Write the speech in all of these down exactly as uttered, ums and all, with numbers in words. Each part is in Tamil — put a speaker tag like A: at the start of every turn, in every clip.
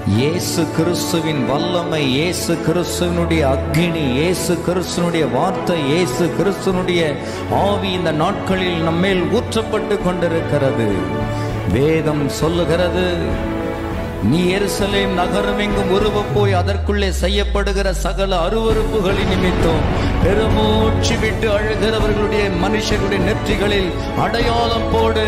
A: இயேசு கிறிஸ்துவின் வல்லமை, இயேசு கிறிஸ்துவனுடைய அக்கினி, இயேசு கிறிஸ்துவனுடைய வார்த்தை, இயேசு கிறிஸ்துவனுடைய ஆவி இந்த நாட்களில் நம்மேல் ஊற்றப்பட்டு கொண்டிருக்கிறது. வேதம் சொல்லுகிறது, நீ எருசலேம் நகரம் எங்கும் உருவ போய் அதற்குள்ளே செய்யப்படுகிற சகல அருவருப்புகளின் நிமித்தம் பெருமூச்சு விட்டு அழுகிறவர்களுடைய மனுஷர்களுடைய நெற்றிகளில் அடையாளம் போடு.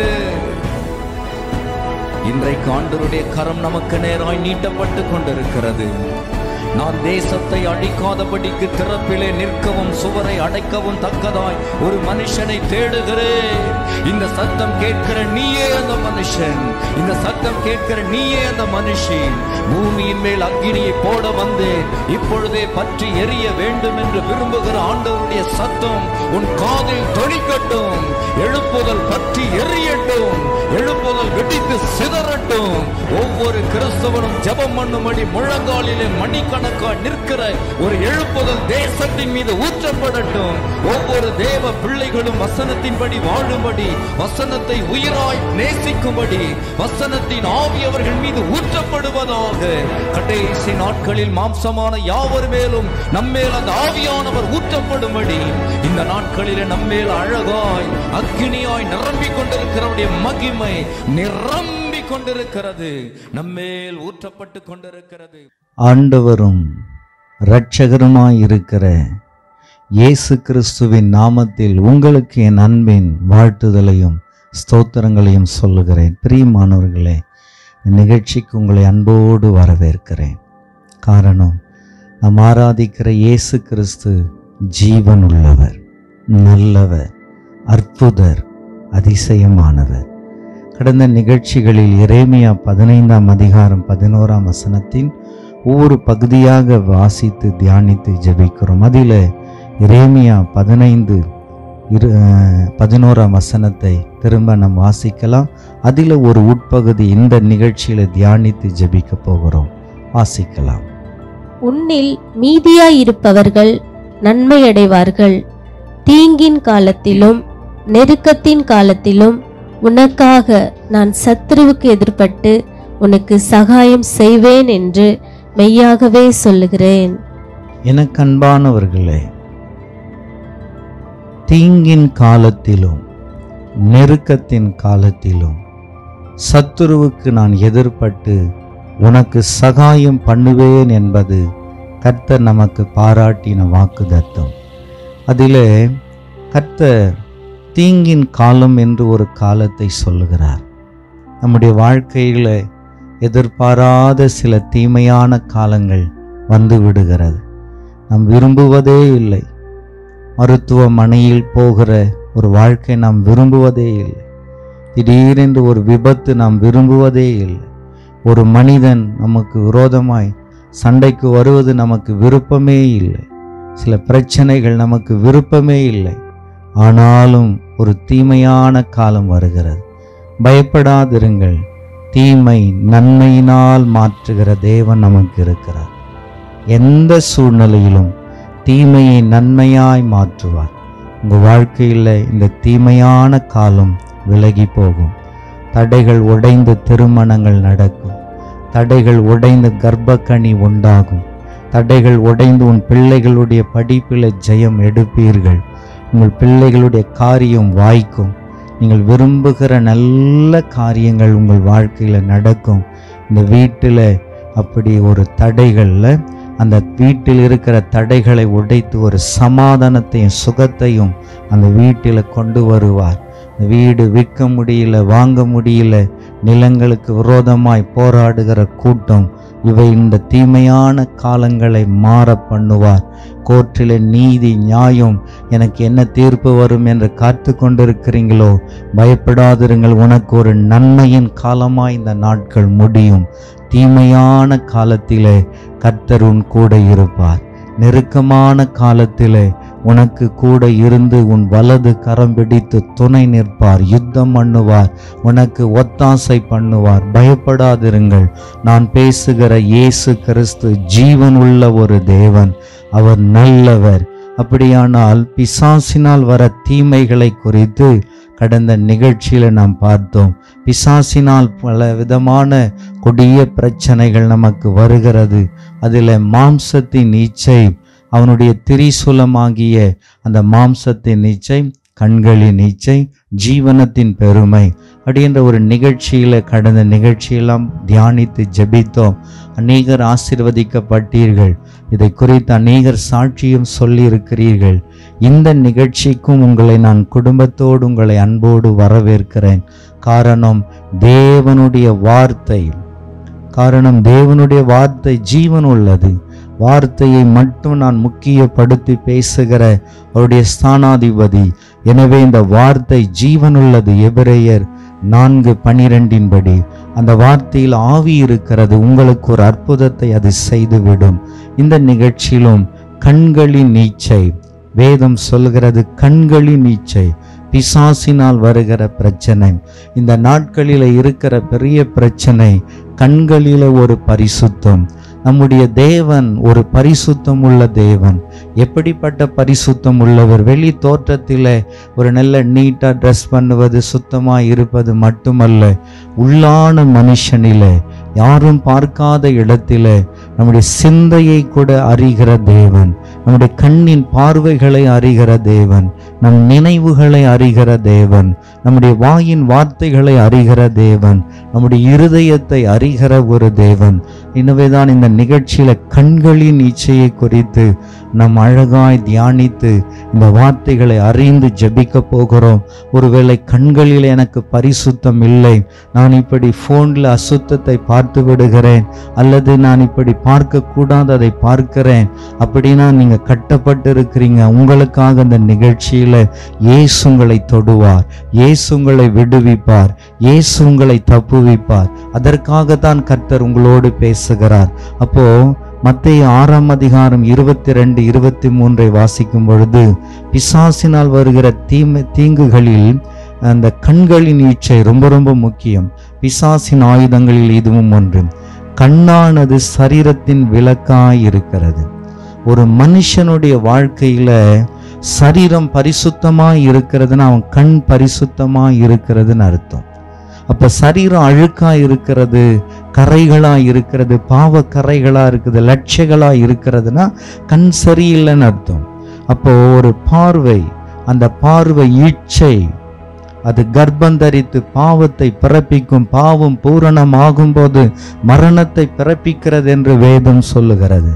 A: இன்றைக்கு ஆண்டவருடைய கரம் நமக்கு நேராய் நீட்டப்பட்டு கொண்டிருக்கிறது. நான் தேசத்தை அழிக்காதபடிக்கு திறப்பிலே நிற்கவும் சுவரை அடைக்கவும் தக்கதாய் ஒரு மனுஷனை தேடுகிறேன். இந்த சத்தம் கேட்கிற நீயே அந்த மனுஷன், இந்த சத்தம் கேட்கிற நீயே அந்த மனுஷி. பூமியின் மேல் அக்கினியை போட வந்து இப்பொழுதே பற்றி எரிய வேண்டும் என்று விரும்புகிற ஆண்டவருடைய சத்தம் உன் காதில் தொனிக்கட்டும். எழுப்புதல் பற்றி எரியட்டும், எழுப்புதல் வெடித்து சிதறட்டும். ஒவ்வொரு கிறிஸ்தவனும் ஜெபம் பண்ணும்படி முழங்காலிலே மணிக்கணக்காக நிற்கிற ஒரு எழுப்புதல் தேசத்தின் மீது ஊற்றப்படட்டும். ஒவ்வொரு தேவ பிள்ளைகளும் வசனத்தின்படி வாழும்படி, வசனத்தை உயிராய் நேசிக்கும்படி வசனத்தின் ஆவி அவர்கள் மீது ஊற்றப்படுவதாக. கடைசி நாட்களில் மாம்சமான யாவர் மேலும் நம்மேல் அந்த ஆவியானவர் ஊற்றப்படும்படி இந்த நாட்களிலே நம்மேல் அழகாய் அக்கினியாய் நிரம்பிக் கொண்டிருக்கிறவருடைய மகிமை நிரம்பிக் கொண்டிருக்கிறது, நம்மேல் ஊற்றப்பட்டு கொண்டிருக்கிறது.
B: ஆண்டவரும் இரட்சகருமாய் இருக்கிற இயேசு கிறிஸ்துவின் நாமத்தில் உங்களுக்கு என் அன்பின் வாழ்த்துதலையும் ஸ்தோத்திரங்களையும் சொல்லுகிறேன். பிரியமானவர்களே, நிகழ்ச்சிக்கு உங்களை அன்போடு வரவேற்கிறேன். காரணம், நாம் ஆராதிக்கிற இயேசு கிறிஸ்து ஜீவன் உள்ளவர், நல்லவர், அற்புதர், அதிசயமானவர். கடந்த நிகழ்ச்சிகளில் எரேமியா பதினைந்தாம் அதிகாரம் பதினோராம் வசனத்தின் ஒவ்வொரு பகுதியாக வாசித்து தியானித்து ஜெபிக்கிறோம். அதில் எரேமியா பதினைந்து இரு பதினோராம் வசனத்தை திரும்ப நாம் வாசிக்கலாம். அதில் ஒரு உட்பகுதி இந்த நிகழ்ச்சியில் தியானித்து ஜெபிக்க போகிறோம். வாசிக்கலாம்.
C: உன்னில் மீதியாயிருப்பவர்கள் நன்மையடைவார்கள். தீங்கின் காலத்திலும் நெருக்கத்தின் காலத்திலும் உனக்காக நான் சத்துருவுக்கு எதிர்பட்டு உனக்கு சகாயம் செய்வேன் என்று மெய்யாகவே சொல்லுகிறேன்.
B: எனக்கு அன்பானவர்களே, தீங்கின் காலத்திலும் நெருக்கத்தின் காலத்திலும் சத்துருவுக்கு நான் எதிர்பட்டு உனக்கு சகாயம் பண்ணுவேன் என்பது கர்த்தர் நமக்கு பாராட்டின வாக்குத்தத்தம். அதிலே கர்த்தர் தீங்கின் காலம் என்று ஒரு காலத்தை சொல்லுகிறார். நம்முடைய வாழ்க்கையில் எதிர்பாராத சில தீமையான காலங்கள் வந்து விடுகிறது. நாம் விரும்புவதே இல்லை. மருத்துவமனையில் போகிற ஒரு வாழ்க்கை நாம் விரும்புவதே இல்லை. திடீரென்று ஒரு விபத்து நாம் விரும்புவதே இல்லை. ஒரு மனிதன் நமக்கு விரோதமாய் சண்டைக்கு வருவது நமக்கு விருப்பமே இல்லை. சில பிரச்சனைகள் நமக்கு விருப்பமே இல்லை. ஆனாலும் ஒரு தீமையான காலம் வருகிறது. பயப்படாதிருங்கள், தீமை நன்மையினால் மாற்றுகிற தேவன் நமக்கு இருக்கிறார். எந்த சூழ்நிலையிலும் தீமையை நன்மையாய் மாற்றுவார். உங்கள் வாழ்க்கையில் இந்த தீமையான காலம் விலகி போகும். தடைகள் உடைந்து திருமணங்கள் நடக்கும். தடைகள் உடைந்து கர்ப்பக்கனி உண்டாகும். தடைகள் உடைந்து உன் பிள்ளைகளுடைய படிப்பில் ஜெயம் எடுப்பீர்கள். உங்கள் பிள்ளைகளுடைய காரியம் வாய்க்கும். நீங்கள் விரும்புகிற நல்ல காரியங்கள் உங்கள் வாழ்க்கையில் நடக்கும். இந்த வீட்டில் அப்படி ஒரு தடைகளில் அந்த வீட்டில் இருக்கிற தடைகளை உடைத்து ஒரு சமாதானத்தையும் சுகத்தையும் அந்த வீட்டில் கொண்டு வருவார். வீடு விற்க முடியல, வாங்க முடியல, நிலங்களுக்கு விரோதமாய் போராடுகிற கூட்டம் இவை இந்த தீமையான காலங்களை மாற பண்ணுவார். கோர்ட்டில் நீதி நியாயம், எனக்கு என்ன தீர்ப்பு வரும் என்று காத்து கொண்டிருக்கிறீங்களோ, பயப்படாதிருங்கள். உனக்கு ஒரு நன்மையின் காலமாய் இந்த நாட்கள் முடியும். தீமையான காலத்திலே கர்த்தர் உன் கூட இருப்பார். நெருக்கமான காலத்திலே உனக்கு கூட இருந்து உன் வலது கரம் பிடித்து துணை நிற்பார். யுத்தம் பண்ணுவார், உனக்கு ஒத்தாசை பண்ணுவார். பயப்படாதிருங்கள். நான் பேசுகிற இயேசு கிறிஸ்து ஜீவன் உள்ள ஒரு தேவன். அவர் நல்லவர். அப்படியானால் பிசாசினால் வர தீமைகளை குறித்து கடந்த நிகழ்ச்சியில நாம் பார்த்தோம். பிசாசினால் பல விதமான கொடிய பிரச்சனைகள் நமக்கு வருகிறது. அதில் மாம்சத்தின் இச்சை, அவனுடைய திரிசூலமாகிய அந்த மாம்சத்தின் இச்சை, கண்களின் இச்சை, ஜீவனத்தின் பெருமை அப்படின்ற ஒரு நிகழ்ச்சியில கடந்த நிகழ்ச்சியெல்லாம் தியானித்து ஜெபித்தோம். அநேகர் ஆசீர்வதிக்கப்பட்டீர்கள். இதை குறித்து அநேகர் சாட்சியும் சொல்லி இருக்கிறீர்கள். இந்த நிகழ்ச்சிக்கும் உங்களை நான் குடும்பத்தோடு உங்களை அன்போடு வரவேற்கிறேன். காரணம் தேவனுடைய வார்த்தை காரணம் தேவனுடைய வார்த்தை ஜீவன் உள்ளது. வார்த்தையை மட்டும் நான் முக்கியப்படுத்தி பேசுகிற அவருடைய ஸ்தானாதிபதி. எனவே இந்த வார்த்தை ஜீவன் உள்ளது. எபிரேயர் நான்கு பனிரெண்டின் படி அந்த வார்த்தையில் ஆவி இருக்கிறது. உங்களுக்கு ஒரு அற்புதத்தை அது செய்துவிடும். இந்த நிகழ்ச்சியிலும் கண்களின் நீச்சை, வேதம் சொல்கிறது கண்களின் நீச்சை, பிசாசினால் வருகிற பிரச்சனை. இந்த நாட்களில் இருக்கிற பெரிய பிரச்சனை கண்களில ஒரு பரிசுத்தம். நம்முடைய தேவன் ஒரு பரிசுத்தம் உள்ள தேவன். எப்படிப்பட்ட பரிசுத்தம் உள்ளவர்? வெளி தோற்றத்தில் ஒரு நல்ல நீட்டா ட்ரெஸ் பண்ணுவது, சுத்தமாக இருப்பது மட்டுமல்ல, உள்ளான மனுஷனில யாரும் பார்க்காத இடத்தில நம்முடைய சிந்தையை கூட அறிகிற தேவன், நம்முடைய கண்ணின் பார்வைகளை அறிகிற தேவன், நம் நினைவுகளை அறிகிற தேவன், நம்முடைய வாயின் வார்த்தைகளை அறிகிற தேவன், நம்முடைய இருதயத்தை அறிகிற ஒரு தேவன். எனவேதான் இந்த நிகழ்ச்சியில கண்களின் இச்சையை குறித்து நாம் அழகாய் தியானித்து இந்த வார்த்தைகளை அறிந்து ஜெபிக்க போகிறோம். ஒருவேளை கண்களில் எனக்கு பரிசுத்தம் இல்லை, நான் இப்படி போன்ல அசுத்தத்தை பார்த்து விடுகிறேன், அல்லது நான் இப்படி பார்க்க கூடாததை பார்க்கிறேன் அப்படின்னா நீங்க கட்டப்பட்டு இருக்கிறீங்க. உங்களுக்காக இந்த நிகழ்ச்சியில இயேசு உங்களை தொடுவார், இயேசு உங்களை விடுவிப்பார், இயேசு உங்களை தப்புவிப்பார். அதற்காகத்தான் கர்த்தர் உங்களோடு பேசுகிறார். அப்போ மத்தேயு ஆறாம் அதிகாரம் இருபத்தி ரெண்டு இருபத்தி மூன்றை வாசிக்கும் பொழுது, பிசாசினால் வருகிற தீமை தீங்குகளில் அந்த கண்களின் இச்சை ரொம்ப ரொம்ப முக்கியம். பிசாசின் ஆயுதங்களில் இதுவும் ஒன்று. கண்ணானது சரீரத்தின் விளக்காய் இருக்கிறது. ஒரு மனுஷனுடைய வாழ்க்கையில சரீரம் பரிசுத்தமாய் இருக்கிறதுன்னு அவன் கண் பரிசுத்தமாய் இருக்கிறதுன்னு அர்த்தம். அப்ப சரீரம் அழுக்கா இருக்கிறது, கரைகளா இருக்கிறது, பாவ கரைகளா இருக்குது, லட்சங்களா இருக்கிறதுனா கண் சரியில்லைன்னு அர்த்தம். அப்போ ஒரு பார்வை, அந்த பார்வை இச்சை, அது கர்ப்பம் தரித்து பாவத்தை பிறப்பிக்கும். பாவம் பூரணமாகும் போது மரணத்தை பிறப்பிக்கிறது என்று வேதம் சொல்லுகிறது.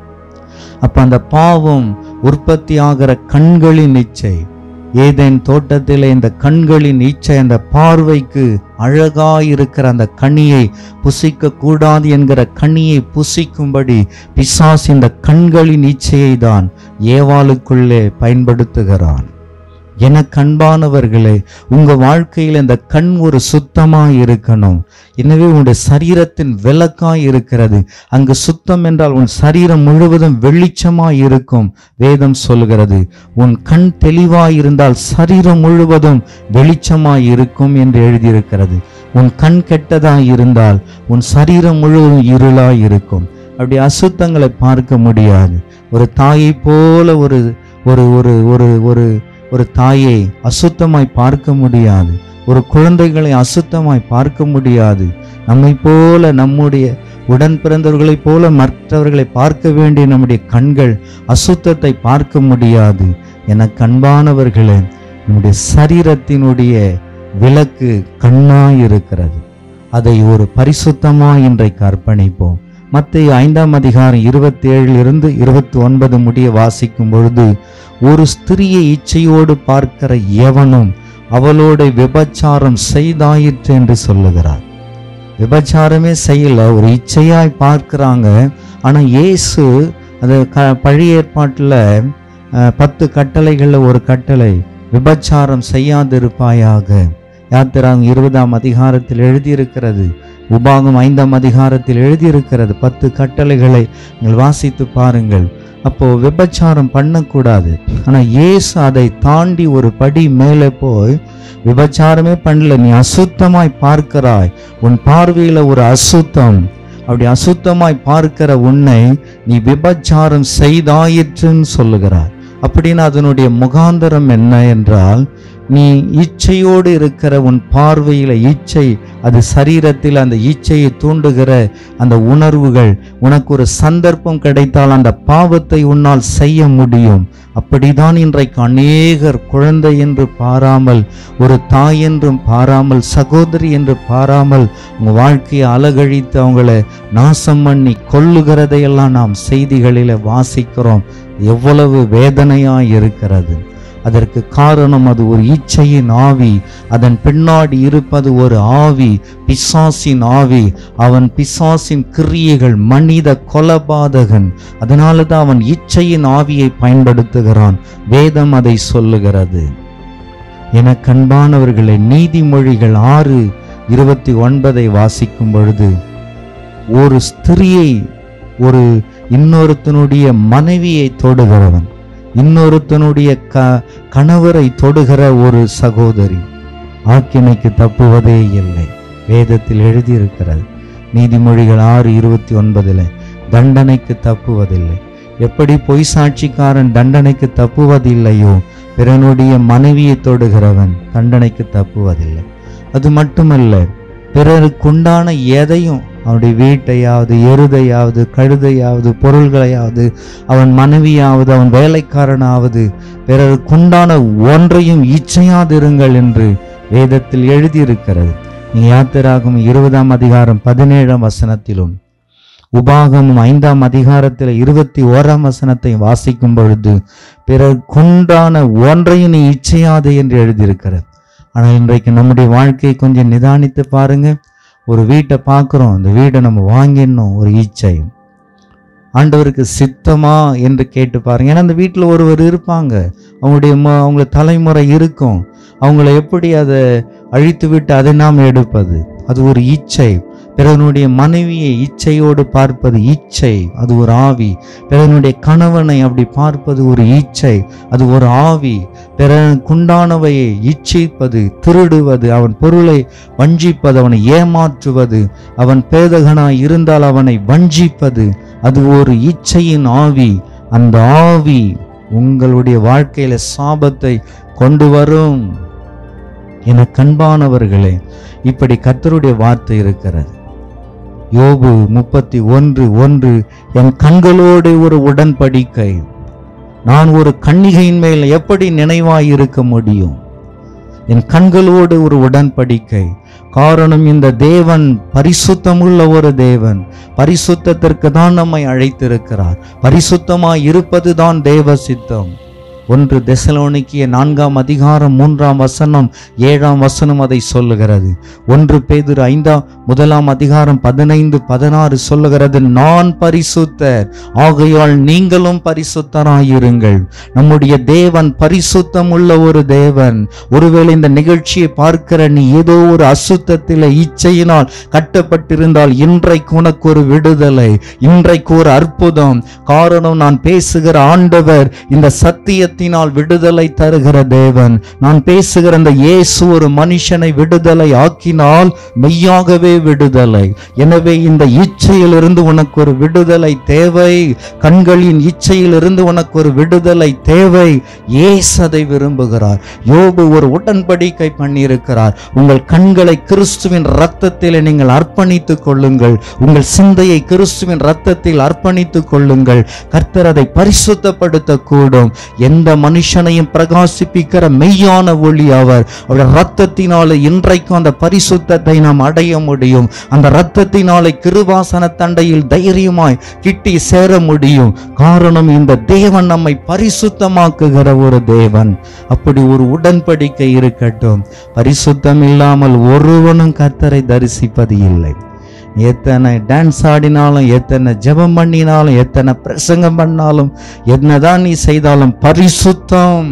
B: அப்ப அந்த பாவம் உற்பத்தி ஆகிற கண்களின் இச்சை, ஏதேன் தோட்டத்தில் இந்த கண்களின் இச்சை, அந்த பார்வைக்கு அழகாயிருக்கிற அந்த கனியை புசிக்க கூடாது என்கிற கனியை புசிக்கும்படி பிசாசு இந்த கண்களின் இச்சையை தான் ஏவாளுக்குள்ளே பயன்படுத்துகிறான். எனக்கு அன்பானவர்களே, உங்க வாழ்க்கையில் இந்த கண் ஒரு சுத்தமாய் இருக்கணும். எனவே உன்னுடைய சரீரத்தின் விளக்காய் இருக்கிறது. அங்கு சுத்தம் என்றால் உன் சரீரம் முழுவதும் வெளிச்சமாய் இருக்கும். வேதம் சொல்கிறது உன் கண் தெளிவாய் இருந்தால் சரீரம் முழுவதும் வெளிச்சமாய் இருக்கும் என்று எழுதியிருக்கிறது. உன் கண் கெட்டதாய் இருந்தால் உன் சரீரம் முழுவதும் இருளாய் இருக்கும். அப்படி அசுத்தங்களை பார்க்க முடியாது. ஒரு தாயை போல ஒரு ஒரு ஒரு ஒரு ஒரு ஒரு தாயை அசுத்தமாய் பார்க்க முடியாது. ஒரு குழந்தைகளை அசுத்தமாய் பார்க்க முடியாது. நம்மை போல, நம்முடைய உடன் பிறந்தவர்களைப் போல மற்றவர்களை பார்க்க வேண்டிய நம்முடைய கண்கள் அசுத்தத்தை பார்க்க முடியாது. என அன்பானவர்களே, நம்முடைய சரீரத்தினுடைய விளக்கு கண்ணாய் இருக்கிறது. அதை ஒரு பரிசுத்தமாய் இன்றைக்கு அர்ப்பணிப்போம். மத்தேயு ஐந்தாம் அதிகாரம் இருபத்தி ஏழிலிருந்து இருபத்தி ஒன்பது முடிய வாசிக்கும் பொழுது, ஒரு ஸ்திரியை இச்சையோடு பார்க்கிற எவனும் அவளோட விபச்சாரம் செய்தாயிற்று என்று சொல்லுகிறார். விபச்சாரமே செய்யல, ஒரு இச்சையாய் பார்க்கிறாங்க. ஆனா இயேசு அது க பழைய ஏற்பாட்டில் பத்து கட்டளைகளில் ஒரு கட்டளை, விபச்சாரம் செய்யாதிருப்பாயாக. யாத்திராகம் இருபதாம் அதிகாரத்தில் எழுதியிருக்கிறது. உபாகம் ஐந்தாம் அதிகாரத்தில் எழுதியிருக்கிறது. பத்து கட்டளைகளை நீங்கள் வாசித்து பாருங்கள். அப்போ விபச்சாரம் பண்ணக்கூடாது. ஆனா இயேசு அதை தாண்டி ஒரு படி மேலே போய், விபச்சாரமே பண்ணல, நீ அசுத்தமாய் பார்க்கிறாய், உன் பார்வையில ஒரு அசுத்தம், அப்படி அசுத்தமாய் பார்க்கிற உன்னை நீ விபச்சாரம் செய்தாயிற்றுன்னு சொல்லுகிறார். அப்படின்னு அதனுடைய முகாந்தரம் என்ன என்றால், நீ இச்சையோடு இருக்கிற உன் பார்வையில இச்சை, அது சரீரத்தில் அந்த இச்சையை தூண்டுகிற அந்த உணர்வுகள், உனக்கு ஒரு சந்தர்ப்பம் கிடைத்தால் அந்த பாவத்தை உன்னால் செய்ய முடியும். அப்படிதான் இன்றைக்கு அநேகர் குழந்தை என்று பாராமல், ஒரு தாய் என்றும் பாராமல், சகோதரி என்று பாராமல் உங்க வாழ்க்கையை அலகழித்து அவங்கள நாசம் பண்ணி கொல்லுகிறதையெல்லாம் நாம் செய்திகளில வாசிக்கிறோம். எவ்வளவு வேதனையாய் இருக்கிறது. அதற்கு காரணம் அது ஒரு இச்சையின் ஆவி. அதன் பின்னாடி இருப்பது ஒரு ஆவி, பிசாசின் ஆவி. அவன் பிசாசின் கிரியைகள், மனித கொலபாதகன். அதனால தான் அவன் இச்சையின் ஆவியை பயன்படுத்துகிறான். வேதம் அதை சொல்லுகிறது. என கண்பானவர்களை, நீதிமொழிகள் ஆறு இருபத்தி ஒன்பதை வாசிக்கும் பொழுது, ஒரு ஸ்திரியை, ஒரு இன்னொருத்தனுடைய மனைவியை தொடுகிறவன், இன்னொருத்தனுடைய க கணவரை தொடுகிற ஒரு சகோதரி ஆக்கினைக்கு தப்புவதே இல்லை. வேதத்தில் எழுதியிருக்கிறது. நீதிமொழிகள் ஆறு இருபத்தி ஒன்பதுல தண்டனைக்கு தப்புவதில்லை. எப்படி பொய் சாட்சிக்காரன் தண்டனைக்கு தப்புவதில்லையோ, பிறனுடைய மனைவியை தொடுகிறவன் தண்டனைக்கு தப்புவதில்லை. அது மட்டுமல்ல, பிறருக்குண்டான எதையும், அவனுடைய வீட்டையாவது, எருதையாவது, கழுதையாவது, பொருள்களையாவது, அவன் மனைவியாவது, அவன் வேலைக்காரனாவது, பிறருக்குண்டான ஒன்றையும் இச்சையாதிருங்கள் என்று வேதத்தில் எழுதியிருக்கிறது. நீ யாத்திராகமம் இருபதாம் அதிகாரம் பதினேழாம் வசனத்திலும், உபாகமும் ஐந்தாம் அதிகாரத்தில் இருபத்தி ஓராம் வசனத்தை வாசிக்கும் பொழுது, பிறருக்குண்டான ஒன்றையும் நீ இச்சையாதே என்று எழுதியிருக்கிறது. ஆனால் இன்றைக்கு நம்முடைய வாழ்க்கையை கொஞ்சம் நிதானித்து பாருங்க. ஒரு வீட்டை பார்க்குறோம், அந்த வீடை நம்ம வாங்கிடணும், ஒரு இச்சை. ஆண்டவருக்கு சித்தமா என்று கேட்டு பாருங்க. ஏன்னா அந்த வீட்டில் ஒருவர் இருப்பாங்க, அவங்களுடைய அவங்கள தலைமுறை இருக்கும். அவங்கள எப்படி அதை அழித்து விட்டு அதை நாம் எடுப்பது? அது ஒரு இச்சை. பிறனுடைய மனைவியை இச்சையோடு பார்ப்பது இச்சை, அது ஒரு ஆவி. பிறனுடைய கணவனை அப்படி பார்ப்பது ஒரு இச்சை, அது ஒரு ஆவி. பிறனுக்குண்டானவையை இச்சிப்பது, திருடுவது, அவன் பொருளை வஞ்சிப்பது, அவனை ஏமாற்றுவது, அவன் பேதகனாய் இருந்தால் அவனை வஞ்சிப்பது, அது ஒரு இச்சையின் ஆவி. அந்த ஆவி உங்களுடைய வாழ்க்கையில சாபத்தை கொண்டு வரும். என கண்பானவர்களே, இப்படி கர்த்தருடைய வார்த்தை இருக்கிறது. யோபு முப்பத்தி ஒன்று ஒன்று, என் கண்களோடு ஒரு உடன்படிக்கை, நான் ஒரு கன்னிகையின் மேல் எப்படி நினைவாய் இருக்க முடியும்? என் கண்களோடு ஒரு உடன்படிக்கை. காரணம், இந்த தேவன் பரிசுத்தமுள்ள ஒரு தேவன். பரிசுத்தத்திற்கு தான் நம்மை அழைத்திருக்கிறார். பரிசுத்தமாய் இருப்பது தான் தேவ சித்தம். ஒன்று தெசலோனிக்கிய நான்காம் அதிகாரம் மூன்றாம் வசனம் ஏழாம் வசனம் அதை சொல்லுகிறது. ஒன்று பேதுரு ஐந்தாம் முதலாம் அதிகாரம் பதினைந்து பதினாறு சொல்லுகிறது, நான் பரிசுத்தர், ஆகையால் நீங்களும் பரிசுத்தராயிருங்கள். நம்முடைய தேவன் பரிசுத்தம் உள்ள ஒரு தேவன். ஒருவேளை இந்த நிகழ்ச்சியை பார்க்கிற நீ ஏதோ ஒரு அசுத்தத்தில் இச்சையினால் கட்டப்பட்டிருந்தால், இன்றைக்கு உனக்கு ஒரு விடுதலை, இன்றைக்கு ஒரு அற்புதம். காரணம், நான் பேசுகிற ஆண்டவர் இந்த சத்தியத்தை விடுதலை தருகிற தேவன். நான் பேசுகிற அந்த இயேசு ஒரு மனுஷனை விடுதலை ஆக்கினால் மெய்யாகவே விடுதலை. எனவே இந்த இச்சையிலிருந்து உனக்கு ஒரு விடுதலை தேவை. கண்களின் இச்சையிலிருந்து உனக்கு ஒரு விடுதலை தேவை. இயேசு அதை விரும்புகிறார். யோபு ஒரு உடன்படிக்கை பண்ணியிருக்கிறார். உங்கள் கண்களை கிறிஸ்துவின் இரத்தத்தில் நீங்கள் அர்ப்பணித்துக் கொள்ளுங்கள். உங்கள் சிந்தையை கிறிஸ்துவின் இரத்தத்தில் அர்ப்பணித்துக் கொள்ளுங்கள். கர்த்தர் அதை பரிசுத்தப்படுத்த கூடும். எந்த மனுஷனையும் பிரகாசிப்பிக்கிற மெய்யான ஒளி அவர். அவருடைய இரத்தத்தினாலே இன்றைக்கும் அந்த பரிசுத்தத்தை நாம் அடைய முடியும். அந்த இரத்தத்தினாலே கிருபாசன தண்டையில் தைரியமாய் கிட்டி சேர முடியும். காரணம், இந்த தேவன் நம்மை பரிசுத்தமாக்குகிற ஒரு தேவன். அப்படி ஒரு உடன்படிக்கை இருக்கட்டும். பரிசுத்தம் இல்லாமல் ஒருவனும் கர்த்தரை தரிசிப்பது இல்லை. எத்தனை டான்ஸ் ஆடினாலும், எத்தனை ஜெபம் பண்ணினாலும், எத்தனை பிரசங்கம் பண்ணாலும், என்னதான் நீ செய்தாலும், பரிசுத்தம்.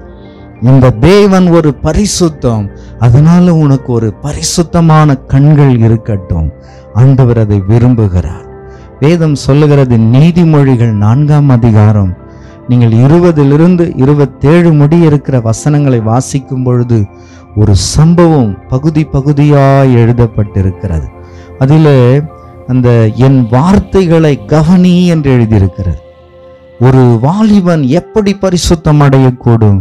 B: இந்த தேவன் ஒரு பரிசுத்தம். அதனால உனக்கு ஒரு பரிசுத்தமான கண்கள் இருக்கட்டும். ஆண்டவர் அதை விரும்புகிறார். வேதம் சொல்லுகிறது, நீதிமொழிகள் நான்காம் அதிகாரம் நீங்கள் இருபதிலிருந்து இருபத்தேழு முடிய இருக்கிற வசனங்களை வாசிக்கும் பொழுது ஒரு சம்பவம் பகுதி பகுதியாய் எழுதப்பட்டிருக்கிறது. அதில் அந்த என் வார்த்தைகளை கவனி என்று எழுதியிருக்கிறது. ஒரு வாலிபன் எப்படி பரிசுத்தம் அடையக்கூடும்?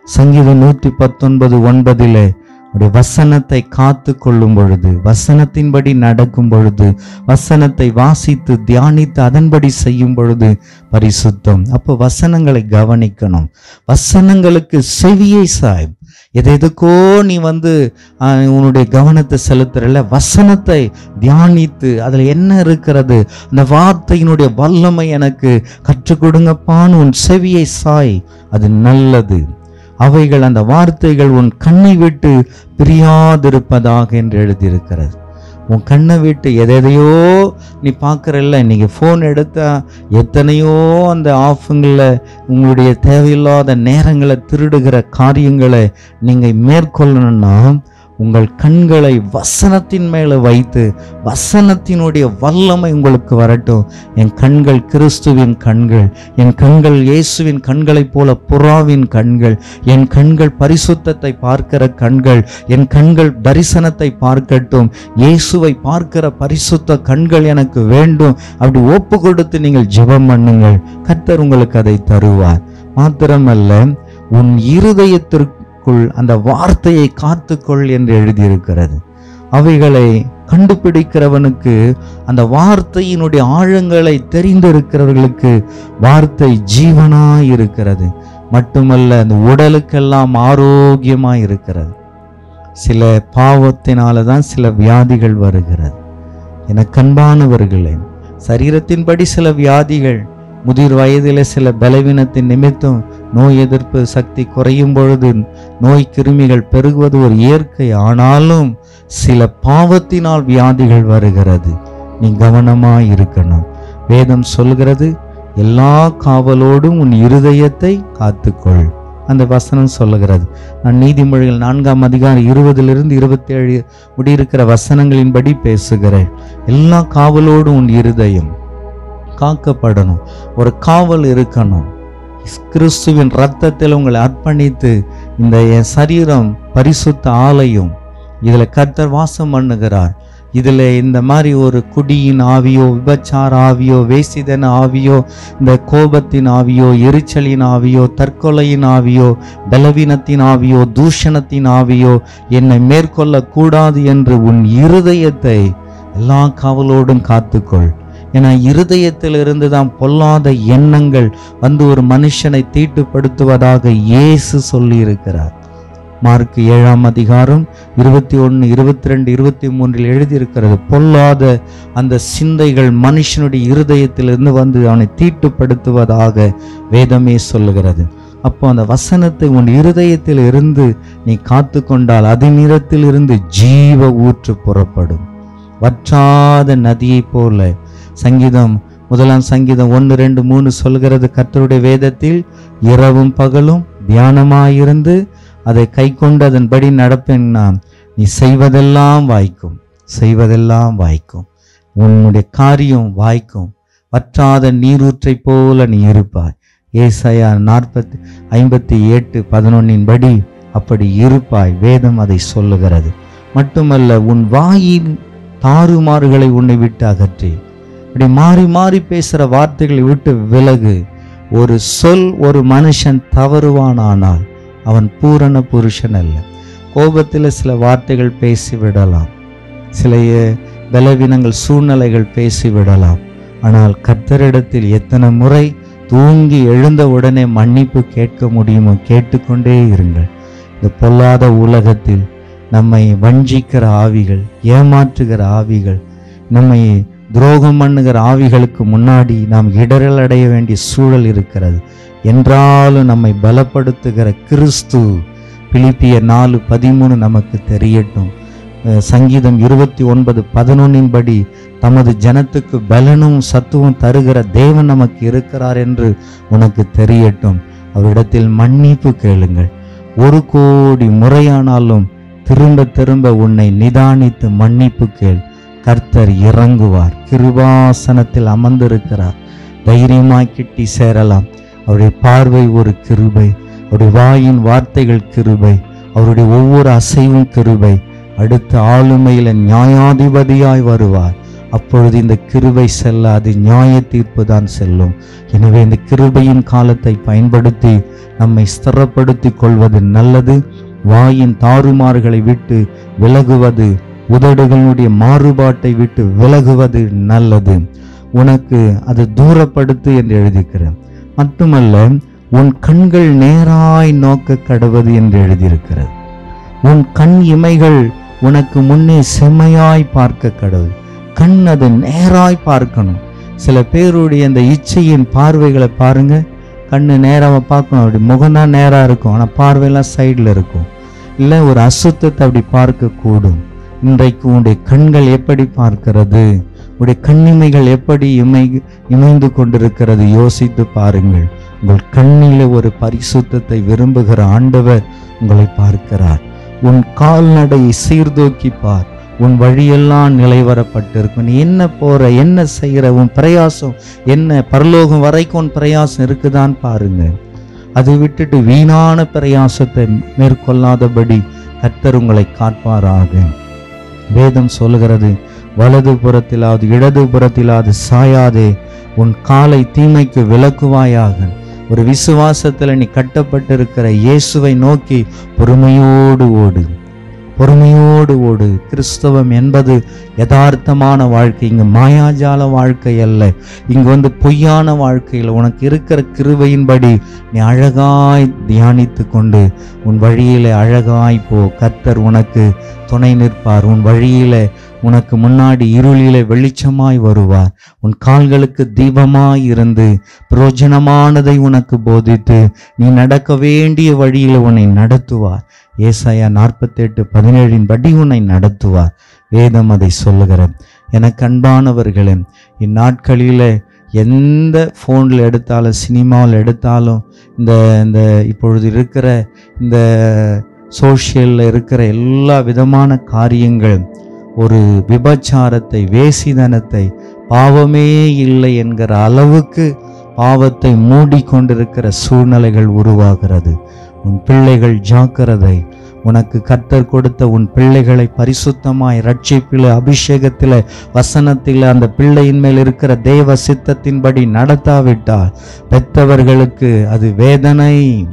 B: சங்கீதம் நூற்றி பத்தொன்பது ஒன்பதிலே உடைய வசனத்தை காத்து கொள்ளும் பொழுது, வசனத்தின்படி நடக்கும் பொழுது, வசனத்தை வாசித்து தியானித்து அதன்படி செய்யும் பொழுது பரிசுத்தம். அப்போ வசனங்களை கவனிக்கணும், வசனங்களுக்கு செவியை சாய். எது எதுக்கோ நீ வந்து உன்னுடைய கவனத்தை செலுத்துறல, வசனத்தை தியானித்து அதில் என்ன இருக்கிறது, அந்த வார்த்தையினுடைய வல்லமை எனக்கு கற்றுக் கொடுங்கப்பான்னு உன் செவியை சாய். அது நல்லது. அவைகள், அந்த வார்த்தைகள் உன் கண்ணை விட்டு பிரியாதிருப்பதாக என்று எழுதியிருக்கிறது. உன் கண்ணை விட்டு எதையோ நீ பார்க்குறல்ல, இன்னைக்கு ஃபோன் எடுத்தா எத்தனையோ அந்த ஆஃபுங்களில் உங்களுடைய தேவையில்லாத நேரங்களை திருடுகிற காரியங்களை நீங்கள் மேற்கொள்ளணும்னா உங்கள் கண்களை வசனத்தின் மேலே வைத்து வசனத்தினுடைய வல்லமை உங்களுக்கு வரட்டும். என் கண்கள் கிறிஸ்துவின் கண்கள், என் கண்கள் இயேசுவின் கண்களைப் போல புறாவின் கண்கள், என் கண்கள் பரிசுத்தத்தை பார்க்கிற கண்கள், என் கண்கள் தரிசனத்தை பார்க்கட்டும், இயேசுவை பார்க்கிற பரிசுத்த கண்கள் எனக்கு வேண்டும். அப்படி ஒப்பு கொடுத்து நீங்கள் ஜெபம் பண்ணுங்கள், கர்த்தர் உங்களுக்கு அதை தருவார். மாத்திரமல்ல, உன் இருதயத்திற்கு அந்த வார்த்தையை காத்துக்கொள் என்று எழுதியிருக்கிறது. அவைகளை கண்டுபிடிக்கிறவனுக்கு, அந்த வார்த்தையினுடைய ஆழங்களை தெரிந்திருக்கிறவர்களுக்கு வார்த்தை ஜீவனாய் இருக்கிறது. மட்டுமல்ல, அந்த உடலுக்கெல்லாம் ஆரோக்கியமாய் இருக்கிறது. சில பாவத்தினால தான் சில வியாதிகள் வருகிறது. என கண்பானவர்களே, சரீரத்தின்படி சில வியாதிகள், முதிர் வயதிலே சில பலவீனத்தின் நிமித்தம் நோய் எதிர்ப்பு சக்தி குறையும் பொழுது நோய் கிருமிகள் பெருகுவது ஒரு இயற்கை. ஆனாலும் சில பாவத்தினால் வியாதிகள் வருகிறது. நீ கவனமாய் இருக்கணும். வேதம் சொல்கிறது, எல்லா காவலோடும் உன் இருதயத்தை காத்துக்கொள். அந்த வசனம் சொல்லுகிறது. நான் நீதிமொழிகள் நான்காம் அதிகாரம் இருபதிலிருந்து இருபத்தி ஏழு முடியிருக்கிற வசனங்களின்படி பேசுகிறேன். எல்லா காவலோடும் உன் இருதயம் காக்கப்படணும். ஒரு காவல் இருக்கணும். கிறிஸ்துவின் இரத்தத்தில் உங்களை அர்ப்பணித்து, இந்த என் சரீரம் பரிசுத்த ஆலயம், இதில் கர்த்தர் வாசம் பண்ணுகிறார். இதில் இந்த மாதிரி ஒரு குடியின் ஆவியோ, விபச்சார ஆவியோ, வேசிதன ஆவியோ, இந்த கோபத்தின் ஆவியோ, எரிச்சலின் ஆவியோ, தற்கொலையின் ஆவியோ, பலவீனத்தின் ஆவியோ, தூஷணத்தின் ஆவியோ என்னை மேற்கொள்ள கூடாது என்று உன் இருதயத்தை எல்லா காவலோடும் காத்துக்கொள். ஏன்னா இருதயத்தில் இருந்து தான் பொல்லாத எண்ணங்கள் வந்து ஒரு மனுஷனை தீட்டுப்படுத்துவதாக இயேசு சொல்லி இருக்கிறார். மார்க் ஏழாம் அதிகாரம் இருபத்தி ஒன்று இருபத்தி ரெண்டு இருபத்தி மூன்றில் எழுதியிருக்கிறது. பொல்லாத அந்த சிந்தைகள் மனுஷனுடைய இருதயத்திலிருந்து வந்து அவனை தீட்டுப்படுத்துவதாக வேதமே சொல்லுகிறது. அப்போ அந்த வசனத்தை உன் இருதயத்தில் இருந்து நீ காத்து கொண்டால் அதனிடத்தில் இருந்து ஜீவ ஊற்று புறப்படும், வற்றாத நதியை போல. சங்கீதம் முதலாம் சங்கீதம் ஒன்று ரெண்டு மூணு சொல்கிறது, கர்த்தருடைய வேதத்தில் இரவும் பகலும் தியானமாயிருந்து அதை கை கொண்டு அதன்படி நடப்பேன்னா நீ செய்வதெல்லாம் வாய்க்கும், செய்வதெல்லாம் வாய்க்கும், உன்னுடைய காரியம் வாய்க்கும், வற்றாத நீரூற்றை போல நீ இருப்பாய். ஏசாயா நாற்பத்தி ஐம்பத்தி எட்டு பதினொன்னின் படி அப்படி இருப்பாய். வேதம் அதை சொல்லுகிறது. மட்டுமல்ல, உன் வாயின் தாறுமாறுகளை உன்னை விட்டு அகற்றி, அப்படி மாறி மாறி பேசுகிற வார்த்தைகளை விட்டு விலகு. ஒரு சொல் ஒரு மனுஷன் தவறுவானானால் அவன் பூரண புருஷன் அல்ல. கோபத்தில் சில வார்த்தைகள் பேசிவிடலாம், சில பலவீனங்கள் சூழ்நிலைகள் பேசிவிடலாம். ஆனால் கர்த்தரிடத்தில் எத்தனை முறை தூங்கி எழுந்த உடனே மன்னிப்பு கேட்க முடியுமோ கேட்டுக்கொண்டே இருங்கள். இந்த பொல்லாத உலகத்தில் நம்மை வஞ்சிக்கிற ஆவிகள், ஏமாற்றுகிற ஆவிகள், நம்மை துரோகம் பண்ணுகிற ஆவிகளுக்கு முன்னாடி நாம் இடரல் அடைய வேண்டிய சூழல் இருக்கிறது. என்றாலும் நம்மை பலப்படுத்துகிற கிறிஸ்து, பிலிப்பியர் நாலு பதிமூணு நமக்கு தெரியட்டும். சங்கீதம் இருபத்தி ஒன்பது பதினொன்னின் படி தமது ஜனத்துக்கு பலனும் சத்துவம் தருகிற தேவன் நமக்கு இருக்கிறார் என்று உனக்கு தெரியட்டும். அவரிடத்தில் மன்னிப்பு கேளுங்கள். ஒரு கோடி முறையானாலும் திரும்ப திரும்ப உன்னை நிதானித்து மன்னிப்பு கேள். கர்த்தர் இறங்குவார். கிருபாசனத்தில் அமர்ந்திருக்கிறார். தைரியமாய் கிட்டி சேரலாம். அவருடைய பார்வை ஒரு கிருபை, அவருடைய வாயின் வார்த்தைகள் கிருபை, அவருடைய ஒவ்வொரு அசைவும் கிருபை. அடுத்த ஆளுமையில நியாயாதிபதியாய் வருவார். அப்பொழுது இந்த கிருபை செல்லாது, நியாய தீர்ப்பு தான் செல்லும். எனவே இந்த கிருபையின் காலத்தை பயன்படுத்தி நம்மை ஸ்திரப்படுத்தி கொள்வது நல்லது. வாயின் தாறுமாறுகளை விட்டு விலகுவது, உதடுகளுடைய மாறுபாட்டை விட்டு விலகுவது நல்லது. உனக்கு அது தூரப்படுத்து என்று எழுதியிருக்கிறேன். மட்டுமல்ல, உன் கண்கள் நேராய் நோக்க கடவது என்று எழுதியிருக்கிறது. உன் கண் இமைகள் உனக்கு முன்னே செம்மையாய் பார்க்க கடவுள். கண் அது நேராய் பார்க்கணும். சில பேருடைய அந்த இச்சையின் பார்வைகளை பாருங்க, கண்ணு நேராக பார்க்கணும், அப்படி முகம்தான் நேராக இருக்கும், ஆனால் பார்வையெல்லாம் சைடில் இருக்கும். இல்லை ஒரு அசுத்தத்தை அப்படி பார்க்க கூடும். இன்றைக்கு உன்னுடைய கண்கள் எப்படி பார்க்கிறது? உடைய கண்ணிமைகள் எப்படி இமை இமைந்து கொண்டிருக்கிறது? யோசித்து பாருங்கள். உங்கள் கண்ணிலே ஒரு பரிசுத்தத்தை விரும்புகிற ஆண்டவர் உங்களை பார்க்கிறார். உன் கால்நடையை சீர்தூக்கி பார். உன் வழியெல்லாம் நிலைவரப்பட்டிருக்கும். நீ என்ன போற, என்ன செய்கிற, உன் பிரயாசம் என்ன, பரலோகம் வரைக்கும் உன் பிரயாசம் இருக்குதான் பாருங்க. அதை விட்டுட்டு வீணான பிரயாசத்தை மேற்கொள்ளாதபடி கர்த்தர் உங்களை காப்பாராக. வேதம் சொல்லுகிறது, வலது புறத்திலாவது இடது புறத்திலாவது சாயாதே, உன் காலை தீமைக்கு விலக்குவாயாக. ஒரு விசுவாசத்துல நீ கட்டப்பட்டிருக்கிற இயேசுவை நோக்கி பொறுமையோடு ஓடு, பொறுமையோடு ஓடு. கிறிஸ்தவம் என்பது யதார்த்தமான வாழ்க்கை, இங்கு மாயாஜால வாழ்க்கை அல்ல. இங்கு வந்து பொய்யான வாழ்க்கையில் உனக்கு இருக்கிற கிருபையின்படி நீ அழகாய் தியானித்து கொண்டு உன் வழியிலே அழகாய் போ. கர்த்தர் உனக்கு துணை நிற்பார். உன் வழியிலே உனக்கு முன்னாடி இருளிலே வெளிச்சமாய் வருவார். உன் கால்களுக்கு தீபமாய் இருந்து பிரயோஜனமானதை உனக்கு போதித்து நீ நடக்க வேண்டிய வழியில உன்னை நடத்துவார். ஏசாயா நாற்பத்தி எட்டு பதினேழின் படி உன்னை நடத்துவார். வேதம் அதை சொல்லுகிற எனக்கு அன்பானவர்களே, இந்நாட்களில எந்த ஃபோனில் எடுத்தாலும் சினிமாவில் எடுத்தாலும் இந்த இந்த இப்பொழுது இருக்கிற இந்த சோஷியலில் இருக்கிற எல்லா விதமான காரியங்கள் ஒரு விபச்சாரத்தை, வேசிதனத்தை, பாவமே இல்லை என்கிற அளவுக்கு பாவத்தை மூடிக்கொண்டிருக்கிற சூழ்நிலைகள் உருவாகிறது. உன் பிள்ளைகள் ஜாக்கிரதை. உனக்கு கர்த்தர் கொடுத்த உன் பிள்ளைகளை பரிசுத்தமாய் ரட்சிப்பில், அபிஷேகத்தில், வசனத்தில் அந்த பிள்ளையின் மேல் இருக்கிற தேவ சித்தத்தின்படி நடத்தாவிட்டால் பெற்றவர்களுக்கு அது வேதனை.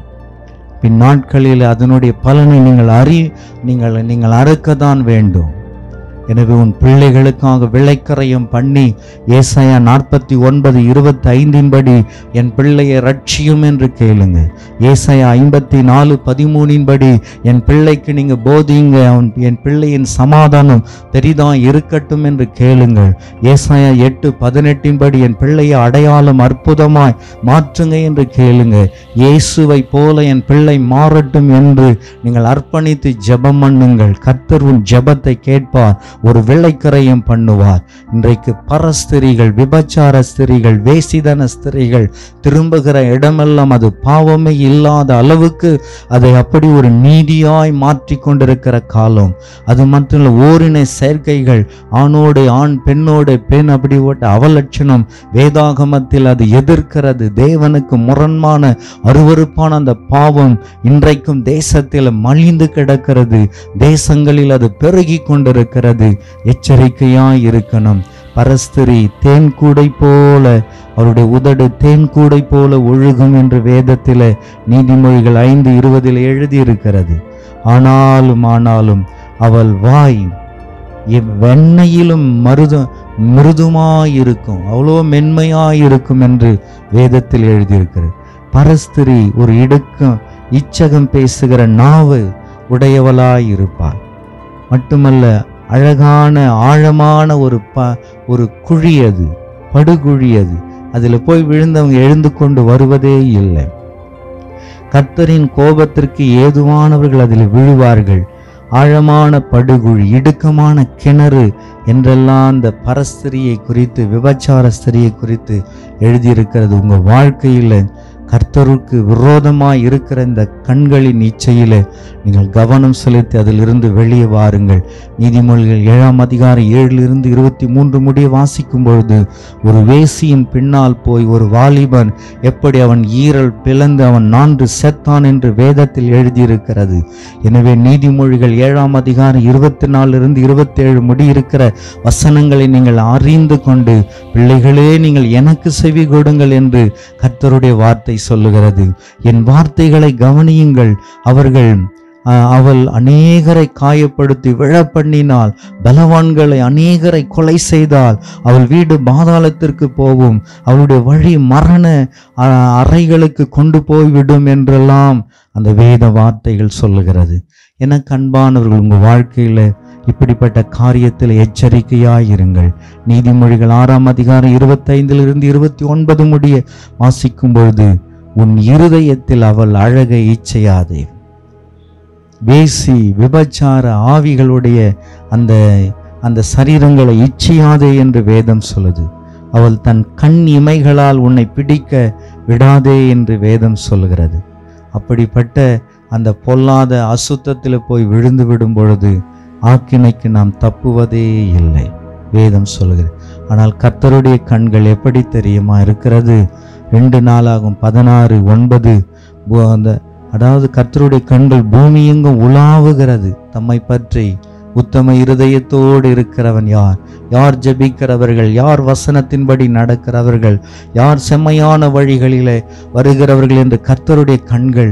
B: பின் நாட்களில் அதனுடைய பலனை நீங்கள் அறி நீங்கள் நீங்கள் அறுக்கத்தான் வேண்டும். எனவே உன் பிள்ளைகளுக்காக விளைக்கரையும் பண்ணி ஏசாயா நாற்பத்தி ஒன்பது இருபத்தி ஐந்தின் படி என் பிள்ளையை ரட்சியும் என்று கேளுங்க. ஏசாயா ஐம்பத்தி நாலு பதிமூணின் படி என் பிள்ளைக்கு நீங்க போதிங்க, என் பிள்ளையின் சமாதானம் பெரிதா இருக்கட்டும் என்று கேளுங்கள். ஏசாயா எட்டு பதினெட்டின் படி என் பிள்ளையை அடையாளம் அற்புதமாய் மாற்றுங்க என்று கேளுங்க. இயேசுவை போல என் பிள்ளை மாறட்டும் என்று நீங்கள் அர்ப்பணித்து ஜெபம் பண்ணுங்கள். கர்த்தர் உன் ஜெபத்தை கேட்பார், ஒரு விளைக்கரையும் பண்ணுவார். இன்றைக்கு பரஸ்திரிகள், விபச்சார ஸ்திரிகள், வேசிதன ஸ்திரிகள் திரும்புகிற இடமெல்லாம் அது பாவமே இல்லாத அளவுக்கு அதை அப்படி ஒரு நீதியாய் மாற்றி கொண்டிருக்கிற காலம். அது மட்டும் இல்லை, ஓரின சேர்க்கைகள், ஆணோடு ஆண், பெண்ணோடு பெண், அப்படி ஓட்ட அவலட்சணம் வேதாகமத்தில் அது எதிர்க்கிறது. தேவனுக்கு முரண்மான அருவருப்பான அந்த பாவம் இன்றைக்கும் தேசத்தில் மலிந்து கிடக்கிறது. தேசங்களில் அது பெருகி கொண்டிருக்கிறது. எச்சரிக்கையாய் இருக்கணும். பரஸ்திரி தேன்கூடை போல, அவருடைய உதடு தேன்கூடை போல ஒழுகும் என்று வேதத்தில் நீதிமொழிகள் ஐந்து இருபதில் எழுதி இருக்கிறது. ஆனாலும் ஆனாலும் அவள் வாய் வெண்ணையிலும் மருது மிருதுமாயிருக்கும், அவ்வளோ மென்மையாயிருக்கும் என்று வேதத்தில் எழுதியிருக்கிறது. பரஸ்திரி ஒரு இடுக்கம், இச்சகம் பேசுகிற நாவு உடையவளாயிருப்பாள். மட்டுமல்ல, அழகான ஆழமான ஒரு ப ஒரு குழி, அது படுகுழி. அது அதில் போய் விழுந்தவங்க எழுந்து கொண்டு வருவதே இல்லை. கர்த்தரின் கோபத்திற்கு ஏதுவானவர்கள் அதில் விழுவார்கள். ஆழமான படுகுழி, இடுக்கமான கிணறு என்றெல்லாம் அந்த பரஸ்திரியை குறித்து, விபச்சார ஸ்திரியை குறித்து எழுதியிருக்கிறது. உங்கள் வாழ்க்கையில் கர்த்தருக்கு விரோதமாய் இருக்கிற இந்த கண்களின் இச்சையில நீங்கள் கவனம் செலுத்தி அதிலிருந்து வெளியே வாருங்கள். நீதிமொழிகள் ஏழாம் அதிகாரம் ஏழிலிருந்து இருபத்தி மூன்று முடிய வாசிக்கும் பொழுது ஒரு வேசியின் பின்னால் போய் ஒரு வாலிபன் எப்படி அவன் ஈரல் பிளந்து அவன் நான்கு செத்தான் என்று வேதத்தில் எழுதியிருக்கிறது. எனவே நீதிமொழிகள் ஏழாம் அதிகாரம் இருபத்தி நாலிலிருந்து இருபத்தி ஏழு முடி இருக்கிற வசனங்களை நீங்கள் அறிந்து கொண்டு பிள்ளைகளே நீங்கள் எனக்கு செவி கொடுங்கள் என்று கர்த்தருடைய வார்த்தை சொல்லுகிறது. என் வார்த்தைகளை கவனியுங்கள். அவர்கள் அவள் அநேகரை காயப்படுத்தி விழ பண்ணினாள், பலவான்களை அநேகரை கொலை செய்தாள், அவள் வீடு பாதாளத்திற்கு போகும், அவளுடைய வழி மரண அறைகளுக்கு கொண்டு போய்விடும் என்றெல்லாம் அந்த வேத வார்த்தைகள் சொல்லுகிறது. எனக்கு அன்பானவர்கள், உங்கள் வாழ்க்கையில இப்படிப்பட்ட காரியத்தில் எச்சரிக்கையாயிருங்கள். நீதிமொழிகள் ஆறாம் அதிகாரம் இருபத்தி ஐந்திலிருந்து இருபத்தி ஒன்பது முடிய வாசிக்கும் பொழுது உன் இருதயத்தில் அவள் அழகை இச்சையாதே, வேசி விபச்சார ஆவிகளுடைய அந்த அந்த சரீரங்களை இச்சையாதே என்று வேதம் சொல்லுது. அவள் தன் கண் இமைகளால் உன்னை பிடிக்க விடாதே என்று வேதம் சொல்லுகிறது. அப்படிப்பட்ட அந்த பொல்லாத அசுத்தத்தில் போய் விழுந்து விடும் பொழுது ஆக்கினைக்கு நாம் தப்புவதே இல்லை வேதம் சொல்லுகிறது. ஆனால் கர்த்தருடைய கண்கள் எப்படி தெரியுமா இருக்கிறது? ரெண்டு நாளாகும் பதினாறு ஒன்பது அந்த அதாவது கர்த்தருடைய கண்கள் பூமி எங்கும் உலாவுகிறது. தம்மை பற்றி உத்தம இருதயத்தோடு இருக்கிறவன் யார்? யார் ஜெபிக்கிறவர்கள்? யார் வசனத்தின்படி நடக்கிறவர்கள்? யார் செம்மையான வழிகளிலே வருகிறவர்கள் என்று கர்த்தருடைய கண்கள்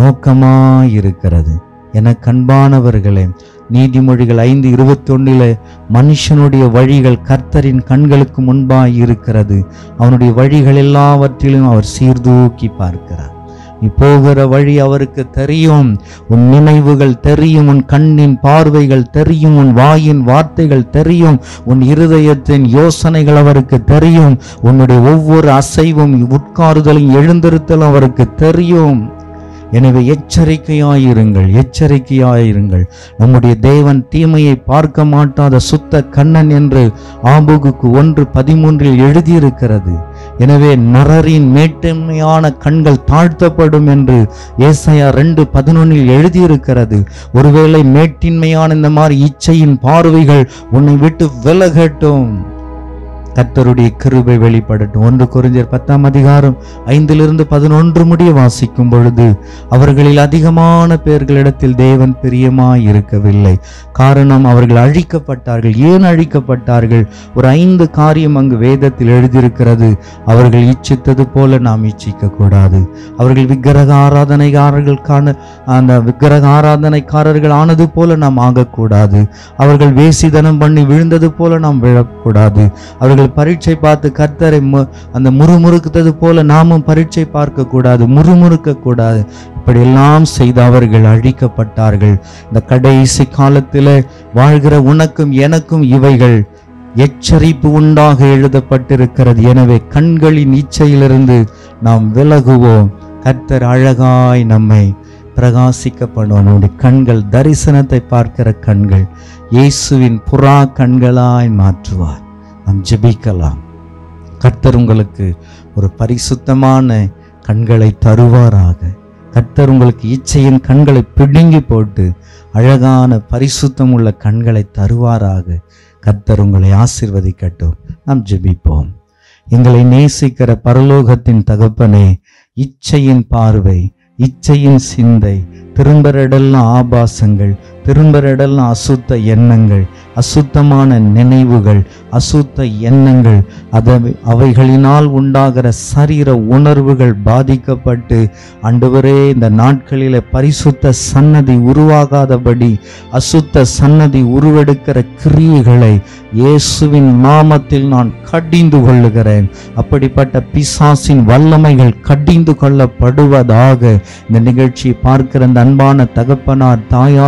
B: நோக்கமாயிருக்கிறது. என கண்பானவர்களே, நீதிமொழிகள் ஐந்து இருபத்தி ஒன்னில மனுஷனுடைய வழிகள் கர்த்தரின் கண்களுக்கு முன்பாய் இருக்கிறது, அவனுடைய வழிகள் எல்லாவற்றிலும் அவர் சீர்தூக்கி பார்க்கிறார். நீ போகிற வழி அவருக்கு தெரியும், உன் நினைவுகள் தெரியும், உன் கண்ணின் பார்வைகள் தெரியும், உன் வாயின் வார்த்தைகள் தெரியும், உன் இருதயத்தின் யோசனைகள் அவருக்கு தெரியும், உன்னுடைய ஒவ்வொரு அசைவும் உட்காருதலும் எழுந்திருத்தலும் அவருக்கு தெரியும். எனவே எச்சரிக்கையாயிருங்கள், எச்சரிக்கையாயிருங்கள். நம்முடைய தேவன் தீமையை பார்க்க மாட்டாத சுத்த கண்ணன் என்று ஆபகுக்கு ஒன்று பதிமூன்றில் எழுதியிருக்கிறது. எனவே நரரின் மேட்டின்மையான கண்கள் தாழ்த்தப்படும் என்று ஏசாயா ரெண்டு பதினொன்னில் எழுதியிருக்கிறது. ஒருவேளை மேட்டின்மையான இந்த மாதிரி இச்சையின் பார்வைகள் உன்னை விட்டு விலகட்டும், கர்த்தருடைய கிருபை வெளிப்படட்டும். ஒன்று கொரிந்தியர் பத்தாம் அதிகாரம் ஐந்திலிருந்து பதினொன்று முடிய வாசிக்கும் பொழுது அவர்களில் அதிகமான பேர்களிடத்தில் தேவன் பிரியமாய் இருக்கவில்லை. காரணம், அவர்கள் அழிக்கப்பட்டார்கள். ஏன் அழிக்கப்பட்டார்கள்? ஒரு ஐந்து காரியம் அங்கு வேதத்தில் எழுதியிருக்கிறது. அவர்கள் இச்சித்தது போல நாம் இச்சிக்க கூடாது. அவர்கள் விக்கிரக ஆராதனைக்காரர்களுக்கான அந்த விக்கிரக ஆராதனைக்காரர்கள் ஆனது போல நாம் ஆகக்கூடாது. அவர்கள் வேசிதனம் பண்ணி விழுந்தது போல நாம் விழக்கூடாது. அவர்கள் பரீட்சை பார்த்து கர்த்தரை அந்த முறுமுறுக்குறது போல நாமும் பரீட்சை பார்க்க கூடாது, முறுமுறுக்க கூடாது. இப்படி எல்லாம் செய்து அவர்கள் அழிக்கப்பட்டார்கள். இந்த கடைசி காலத்தில் வாழ்கிற உனக்கும் எனக்கும் இவைகள் எச்சரிப்பு உண்டாக எழுதப்பட்டிருக்கிறது. எனவே கண்களின் இச்சையிலிருந்து நாம் விலகுவோம். கர்த்தர் அழகாய் நம்மை பிரகாசிக்க பண்ணுவோம். நம்முடைய கண்கள் தரிசனத்தை பார்க்கிற கண்கள் இயேசுவின் புறா கண்களாய் மாற்றுவார். நாம் ஜெபிக்கலாம். கர்த்தர் உங்களுக்கு ஒரு பரிசுத்தமான கண்களை தருவாராக. கர்த்தர் உங்களுக்கு இச்சையின் கண்களை பிடுங்கி போட்டு அழகான பரிசுத்தம் உள்ள கண்களை தருவாராக. கர்த்தர் உங்களை ஆசீர்வதிக்கட்டும். நாம் ஜெபிப்போம். எங்களை நேசிக்கிற பரலோகத்தின் தகப்பனே, இச்சையின் பார்வை, இச்சையின் சிந்தை, திரும்பறடெல்லாம் ஆபாசங்கள், திரும்பறடெல்லாம் அசுத்த எண்ணங்கள், அசுத்தமான நினைவுகள், அசுத்த எண்ணங்கள், அதை அவைகளினால் உண்டாகிற சரீர உணர்வுகள் பாதிக்கப்பட்டு ஆண்டவரே இந்த நாட்களில் பரிசுத்த சன்னதி உருவாகாதபடி அசுத்த சன்னதி உருவெடுக்கிற கிரியைகளை இயேசுவின் நாமத்தில் நான் கடிந்து கொள்ளுகிறேன். அப்படிப்பட்ட பிசாசின் வல்லமைகள் கடிந்து கொள்ளப்படுவதாக இந்த நிகழ்ச்சியை பார்க்கிற அந்த அன்பான தகப்பனார் தாயார் மீது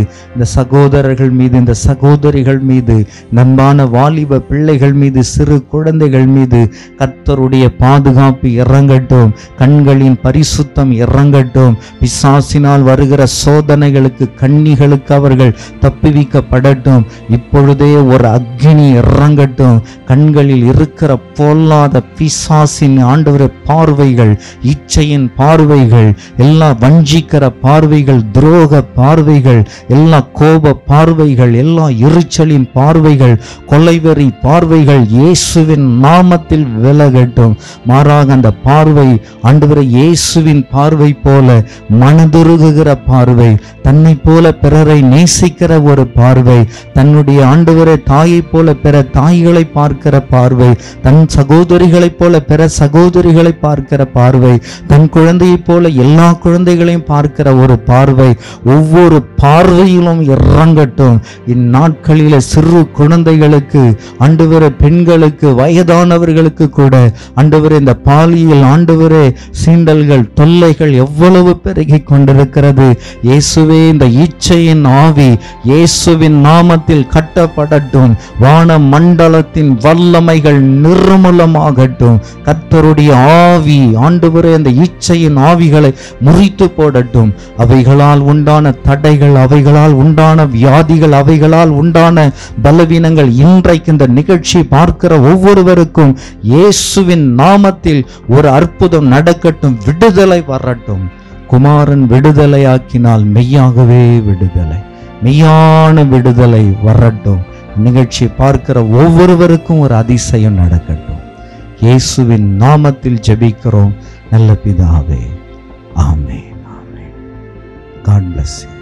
B: இந்த சகோதரர்கள் மீது, இந்த சகோதரிகள் மீது, நண்பான வாலிப பிள்ளைகள் மீது, சிறு குழந்தைகள் மீது கர்த்தருடைய பாதுகாப்பு இறங்கட்டும். கண்களின் பரிசுத்தம் இறங்கட்டும். பிசாசினால் வருகிற சோதனைகளுக்கு, கண்ணிகளுக்கு அவர்கள் தப்புவிக்கப்படட்டும். இப்பொழுதே ஒரு அக்னி இறங்கட்டும். கண்களில் இருக்கிற பொல்லாத பிசாசின் ஆண்டவரே பார்வைகள், இச்சையின் பார்வைகள், எல்லா வஞ்சிக்கிற பார்வைகள், துரோக பார்வைகள், எல்லா கோப பார்வைகள், எல்லா எரிச்சலின் பார்வைகள், கொலைவெறி பார்வைகள் இயேசுவின் நாமத்தில் விலகட்டும். மாறாக அந்த பார்வை ஆண்டவரே இயேசுவின் பார்வை போல மனதுருகுகிற பார்வை, தன்னை போல பிறரை நேசிக்கிற ஒரு பார்வை, தன்னுடைய ஆண்டவரே தாயை போல பிற தாய்களை பார்க்கிற பார்வை, தன் சகோதரிகளைப் போல பிற சகோதரிகளை பார்க்கிற பார்வை, தன் குழந்தையைப் போல எல்லா குழந்தைகளையும் பார்க்கிற ஒரு பார்வை ஒவ்வொரு பார்வையிலும் இறங்கட்டும். இந்நாட்களில சிறு குழந்தைகளுக்கு, ஆண்டவரே பெண்களுக்கு, வயதானவர்களுக்கு கூட ஆண்டவரே இந்த பாலியல் ஆண்டவரே சீண்டல்கள், தொல்லைகள் எவ்வளவு பெருகி கொண்டிருக்கிறது. இயேசுவே, இந்த இச்சையின் ஆவி இயேசுவின் நாமத்தில் கட்டப்படட்டும். வான மண்டலத்தின் வல்லமைகள் நிர்மூலமாகட்டும். கர்த்தருடைய ஆவி ஆண்டவரே அந்த இச்சையின் ஆவிகளை முறித்து போடட்டும். அவைகளால் உண்டான தடைகள், அவைகளால் உண்டான வியாதிகள், அவைகளால் உண்டான பலவீனங்கள் இன்றைக்கு இந்த நிகழ்ச்சி பார்க்கிற ஒவ்வொருவருக்கும் இயேசுவின் நாமத்தில் ஒரு அற்புதம் நடக்கட்டும். விடுதலை வரட்டும். குமாரன் விடுதலையாக்கினால் மெய்யாகவே விடுதலை, மெய்யான விடுதலை வரட்டும். நிகழ்ச்சி பார்க்கிற ஒவ்வொருவருக்கும் ஒரு அதிசயம் நடக்கட்டும். இயேசுவின் நாமத்தில் ஜெபிக்கிறோம் நல்ல பிதாவே. ஆமென். ஆமென். God bless you.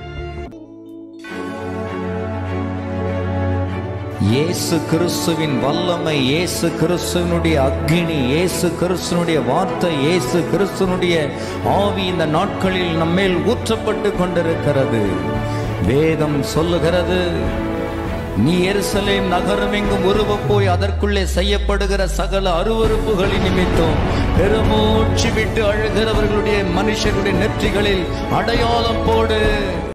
A: இயேசு கிறிஸ்துவின் வல்லமை, இயேசு கிறிஸ்துவனுடைய அக்னி, இயேசு கிறிஸ்துவனுடைய வார்த்தை, இயேசு கிறிஸ்துவனுடைய ஆவி இந்த நாட்களில் நம்மேல் ஊற்றப்பட்டு கொண்டிருக்கிறது. வேதம் சொல்லுகிறது, நீ எருசலேம் நகரம் எங்கும் உருவ போய் அதற்குள்ளே செய்யப்படுகிற சகல அருவருப்புகளின் நிமித்தம் பெருமூச்சு விட்டு அழுகிறவர்களுடைய மனுஷருடைய நெற்றிகளில் அடையாளம் போடு.